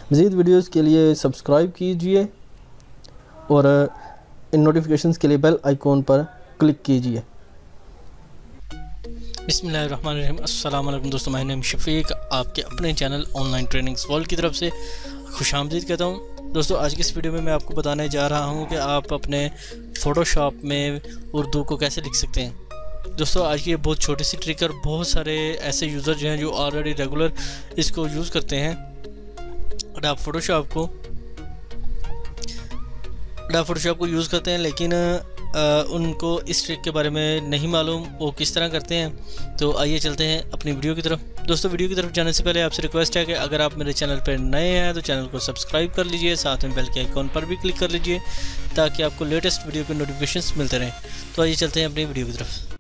मज़ीद वीडियोस के लिए सब्सक्राइब कीजिए और इन नोटिफिकेशंस के लिए बेल आइकॉन पर क्लिक कीजिए। बिस्मिल्लाहिर्रहमानिर्रहीम। अस्सलाम वालेकुम दोस्तों, मैं नाम शफीक आपके अपने चैनल ऑनलाइन ट्रेनिंग्स वर्ल्ड की तरफ से खुशामदीद कहता हूँ। दोस्तों आज की इस वीडियो में मैं आपको बताने जा रहा हूँ कि आप अपने फ़ोटोशॉप में उर्दू को कैसे लिख सकते हैं। दोस्तों आज की ये बहुत छोटी सी ट्रिक और बहुत सारे ऐसे यूज़र जो हैं जो ऑलरेडी रेगुलर इसको यूज़ करते हैं। और आप फ़ोटोशॉप को यूज़ करते हैं लेकिन उनको इस ट्रिक के बारे में नहीं मालूम वो किस तरह करते हैं। तो आइए चलते हैं अपनी वीडियो की तरफ। दोस्तों वीडियो की तरफ जाने से पहले आपसे रिक्वेस्ट है कि अगर आप मेरे चैनल पर नए हैं तो चैनल को सब्सक्राइब कर लीजिए, साथ में बेल के आइकॉन पर भी क्लिक कर लीजिए ताकि आपको लेटेस्ट वीडियो के नोटिफिकेशंस मिलते रहें। तो आइए चलते हैं अपनी वीडियो की तरफ।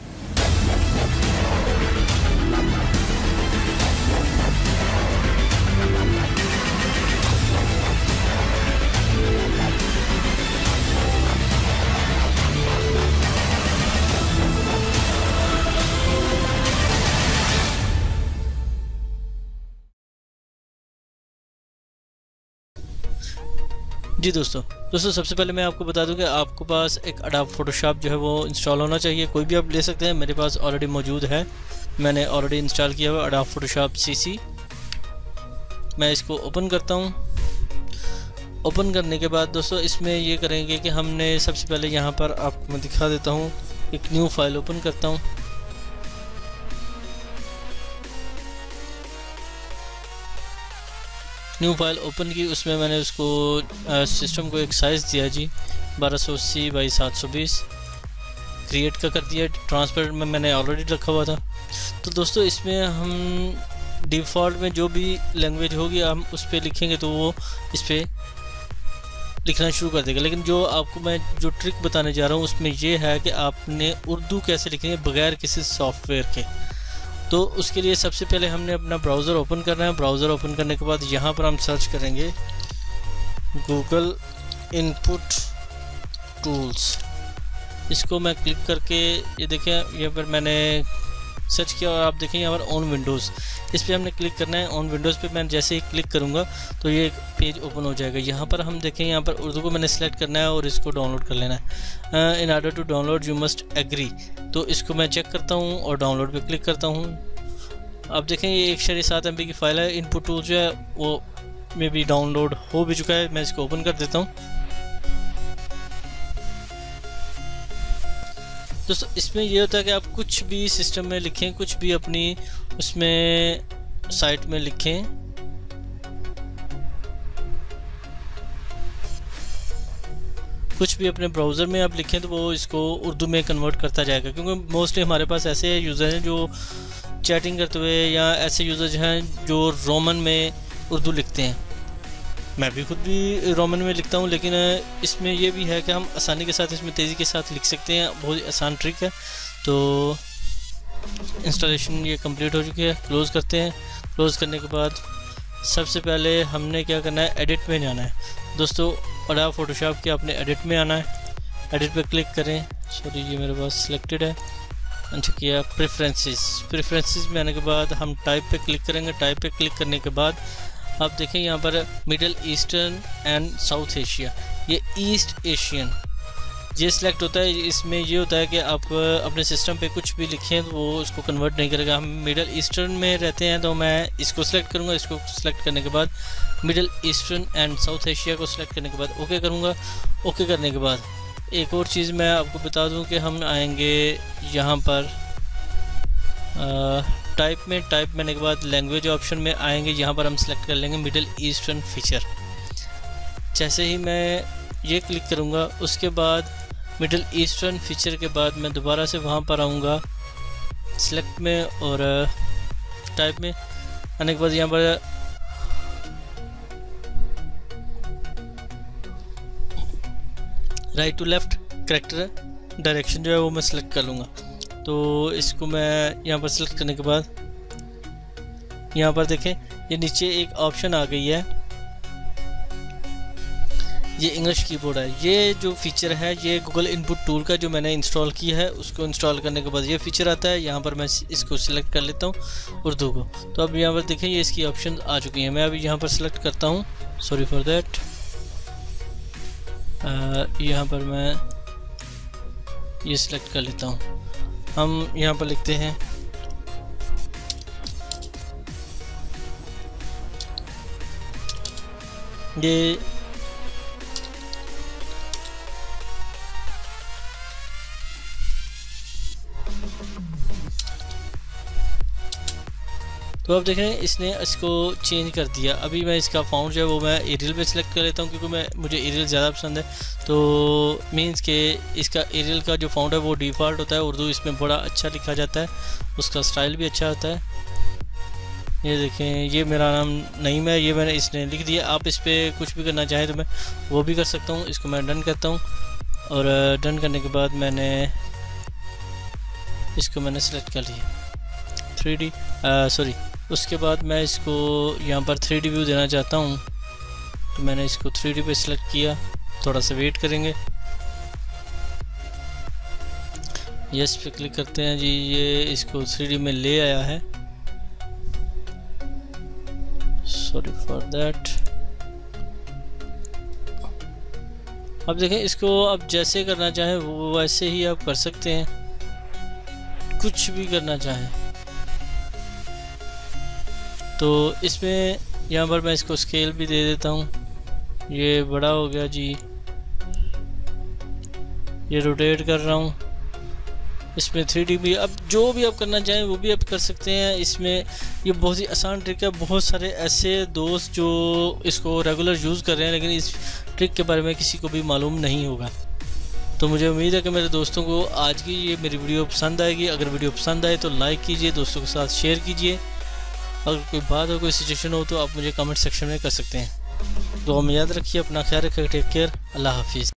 जी दोस्तों सबसे पहले मैं आपको बता दूं कि आपको पास एक अडोब फोटोशॉप जो है वो इंस्टॉल होना चाहिए। कोई भी आप ले सकते हैं, मेरे पास ऑलरेडी मौजूद है, मैंने ऑलरेडी इंस्टॉल किया हुआ अडोब फोटोशॉप CC। मैं इसको ओपन करता हूं। ओपन करने के बाद दोस्तों इसमें ये करेंगे कि हमने सबसे पहले यहाँ पर आपको मैं दिखा देता हूँ, एक न्यू फाइल ओपन करता हूँ। न्यू फाइल ओपन की, उसमें मैंने उसको सिस्टम को एक साइज़ दिया जी 1280 बाई 720, क्रिएट का कर दिया। ट्रांसपेरेंट में मैंने ऑलरेडी रखा हुआ था। तो दोस्तों इसमें हम डिफ़ॉल्ट में जो भी लैंग्वेज होगी हम उस पर लिखेंगे तो वो इस पर लिखना शुरू कर देगा। लेकिन जो आपको मैं जो ट्रिक बताने जा रहा हूँ उसमें ये है कि आपने उर्दू कैसे लिखनी है बग़ैर किसी सॉफ्टवेयर के। तो उसके लिए सबसे पहले हमने अपना ब्राउज़र ओपन करना है। ब्राउज़र ओपन करने के बाद यहाँ पर हम सर्च करेंगे गूगल इनपुट टूल्स। इसको मैं क्लिक करके ये देखें यहाँ पर मैंने सर्च किया और आप देखें यहाँ पर ऑन विंडोज़, इस पर हमने क्लिक करना है। ऑन विंडोज़ पे मैं जैसे ही क्लिक करूँगा तो ये एक पेज ओपन हो जाएगा। यहाँ पर हम देखें यहाँ पर उर्दू को मैंने सेलेक्ट करना है और इसको डाउनलोड कर लेना है। In order to download you must agree, तो इसको मैं चेक करता हूँ और डाउनलोड पे क्लिक करता हूँ। आप देखें ये 1.7 MB की फ़ाइल है। इनपुट टूल जो है वो में भी डाउनलोड हो भी चुका है। मैं इसको ओपन कर देता हूँ। दोस्तों इसमें ये होता है कि आप कुछ भी सिस्टम में लिखें, कुछ भी अपनी उसमें साइट में लिखें, कुछ भी अपने ब्राउज़र में आप लिखें तो वो इसको उर्दू में कन्वर्ट करता जाएगा। क्योंकि मोस्टली हमारे पास ऐसे यूज़र हैं जो चैटिंग करते हुए, या ऐसे यूज़र हैं जो रोमन में उर्दू लिखते हैं। मैं भी खुद भी रोमन में लिखता हूँ, लेकिन इसमें यह भी है कि हम आसानी के साथ इसमें तेज़ी के साथ लिख सकते हैं। बहुत आसान ट्रिक है। तो इंस्टॉलेशन ये कंप्लीट हो चुकी है। क्लोज़ करते हैं। क्लोज़ करने के बाद सबसे पहले हमने क्या करना है, एडिट में जाना है। दोस्तों अडोब फोटोशॉप के आपने एडिट में आना है। एडिट पे क्लिक करें। सॉरी ये मेरे पास सिलेक्टेड है। अच्छा किया। प्रेफरेंसेस में आने के बाद हम टाइप पे क्लिक करेंगे। टाइप पे क्लिक करने के बाद आप देखें यहाँ पर middle eastern and south Asia, ये ईस्ट एशियन ये सिलेक्ट होता है। इसमें ये होता है कि आप अपने सिस्टम पे कुछ भी लिखें तो वो उसको कन्वर्ट नहीं करेगा। हम मिडल ईस्टर्न में रहते हैं तो मैं इसको सिलेक्ट करूँगा। इसको सिलेक्ट करने के बाद middle eastern and south Asia को सिलेक्ट करने के बाद ओके करूँगा। ओके करने के बाद एक और चीज़ मैं आपको बता दूँ कि हम आएंगे यहाँ पर टाइप में। टाइप में आने के बाद लैंग्वेज ऑप्शन में आएंगे। यहाँ पर हम सेलेक्ट कर लेंगे मिडल ईस्टर्न फीचर। जैसे ही मैं ये क्लिक करूँगा उसके बाद मिडल ईस्टर्न फीचर के बाद मैं दोबारा से वहाँ पर आऊँगा सेलेक्ट में और टाइप में आने के बाद यहाँ पर right to left character direction जो है वो मैं सेलेक्ट कर लूँगा। तो इसको मैं यहाँ पर सेलेक्ट करने के बाद यहाँ पर देखें ये नीचे एक ऑप्शन आ गई है, ये इंग्लिश कीबोर्ड है। ये जो फीचर है ये गूगल इनपुट टूल का जो मैंने इंस्टॉल किया है, उसको इंस्टॉल करने के बाद ये फीचर आता है। यहाँ पर मैं इसको सिलेक्ट कर लेता हूँ उर्दू को। तो अब यहाँ पर देखें ये इसकी ऑप्शन आ चुकी हैं। मैं अभी यहाँ पर सिलेक्ट करता हूँ, सॉरी फॉर दैट। यहाँ पर मैं ये सिलेक्ट कर लेता हूँ। हम यहाँ पर लिखते हैं ये तो अब देखें इसने इसको चेंज कर दिया। अभी मैं इसका फ़ॉन्ट जो है वो मैं एरियल पे सिलेक्ट कर लेता हूँ, क्योंकि मुझे एरियल ज़्यादा पसंद है। तो मींस के इसका एरियल का जो फ़ॉन्ट है वो डिफ़ॉल्ट होता है। उर्दू इसमें बड़ा अच्छा लिखा जाता है, उसका स्टाइल भी अच्छा होता है। ये देखें ये मेरा नाम नईम है, ये मैंने इसने लिख दिया। आप इस पर कुछ भी करना चाहें तो मैं वो भी कर सकता हूँ। इसको मैं डन करता हूँ और डन करने के बाद मैंने इसको सेलेक्ट कर लिया 3D सॉरी। उसके बाद मैं इसको यहाँ पर 3D व्यू देना चाहता हूँ, तो मैंने इसको 3D पे सिलेक्ट किया। थोड़ा सा वेट करेंगे, यस पे क्लिक करते हैं जी। ये इसको 3D में ले आया है, सॉरी फॉर दैट। अब देखें इसको अब जैसे करना चाहें वो वैसे ही आप कर सकते हैं, कुछ भी करना चाहें। तो इसमें यहाँ पर मैं इसको स्केल भी दे देता हूँ, ये बड़ा हो गया जी। ये रोटेट कर रहा हूँ, इसमें 3D भी। अब जो भी आप करना चाहें वो भी आप कर सकते हैं इसमें। ये बहुत ही आसान ट्रिक है। बहुत सारे ऐसे दोस्त जो इसको रेगुलर यूज़ कर रहे हैं, लेकिन इस ट्रिक के बारे में किसी को भी मालूम नहीं होगा। तो मुझे उम्मीद है कि मेरे दोस्तों को आज की ये मेरी वीडियो पसंद आएगी। अगर वीडियो पसंद आए तो लाइक कीजिए, दोस्तों के साथ शेयर कीजिए। अगर कोई बात हो, कोई सजेशन हो तो आप मुझे कमेंट सेक्शन में कर सकते हैं। तो हम याद रखिए, अपना ख्याल रखिए, टेक केयर, अल्लाह हाफिज़।